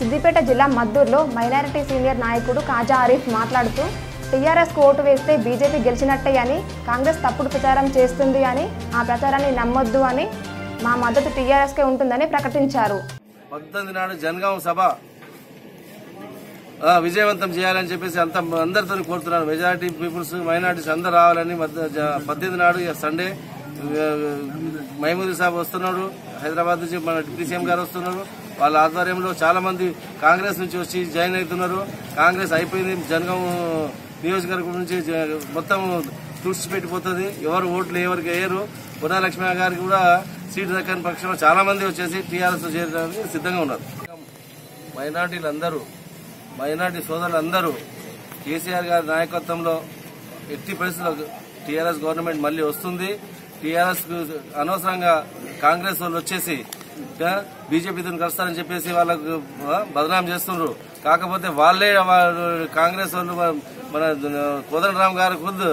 సిద్దిపేట జిల్లా మద్దూరులో minority senior నాయకుడు కాజా ఆరిఫ్ మాట్లాడుతూ టీఆర్ఎస్ కు ఓటు వేస్తే బీజేపీ గెలిచినట్టే అని కాంగ్రెస్ తప్పుడు ప్రచారం చేస్తుంది అని ఆ ప్రచారాన్ని నమ్మొద్దు అని మా మద్దతు టీఆర్ఎస్ కే ఉంటుందని ప్రకటించారు. 18 నాడు జనగాం సభ విజయవంతం చేయాలని చెప్పేసి అందరితో కోరుతున్నాను. మెజారిటీ పీపుల్స్ మైనారిటీస్ అందరు రావాలని 18 నాడు సండే మహమూద్ సాబ్ వస్తున్నాడు. హైదరాబాద్ నుంచి మన డిప్యూటీ సీఎం గారు వస్తున్నారు. వాళ్ళ ఆధ్వర్యంలో చాలా మంది కాంగ్రెస్ నుంచి వచ్చి జాయిన్ అవుతున్నారు. కాంగ్రెస్ అయిపోయింది. జనగాం నియోజకవర్గం నుంచి మొత్తం తుడిచిపెట్టిపోతుంది. ఎవరు ఓట్లు ఎవరికి వేయరు. పునాలక్ష్మి గారికి కూడా సీటు దక్కని పక్షంలో చాలా మంది వచ్చేసి టీఆర్ఎస్ చేరడానికి సిద్ధంగా ఉన్నారు. మైనార్టీ సోదరులందరూ కేసీఆర్ గారి నాయకత్వంలో ఎట్టి పరిస్థితుల్లో టీఆర్ఎస్ గవర్నమెంట్ మళ్లీ వస్తుంది. టీఆర్ఎస్ అనవసరంగా కాంగ్రెస్ వాళ్ళు వచ్చేసి బీజేపీతో కలుస్తారని చెప్పేసి వాళ్ళకు బదనాం చేస్తున్నారు. కాకపోతే వాళ్లే కాంగ్రెస్ వాళ్ళు మన కోదండరామ్ గారి ఖుద్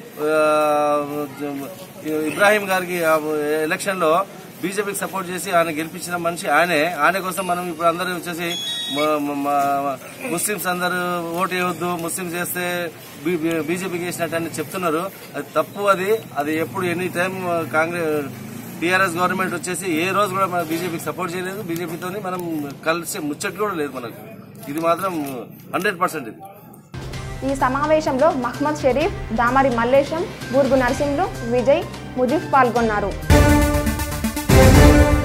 ఇబ్రాహీం గారికి ఎలక్షన్ లో బీజేపీకి సపోర్ట్ చేసి ఆయన గెలిపించిన మనిషి ఆయన కోసం మనం ఇప్పుడు అందరూ వచ్చేసి ముస్లింస్ అందరూ ఓటు వేయవద్దు, ముస్లింస్ చేస్తే బీజేపీకి వేసినట్టు అని చెప్తున్నారు. అది తప్పు. అది ఎప్పుడు any time Congress TRS government వచ్చేసి ఏ రోజు కూడా మన బీజేపీకి సపోర్ట్ చేయలేదు. బీజేపీతో మనం కలిసి ముచ్చట్లు కూడా లేదు మనకు. ఇది మాత్రం 100% ఇది. ఈ సమావేశంలో మహ్మద్ షరీఫ్, దామరి మల్లేశం, బూర్గు నరసింహులు, విజయ్, ముజీఫ్ పాల్గొన్నారు.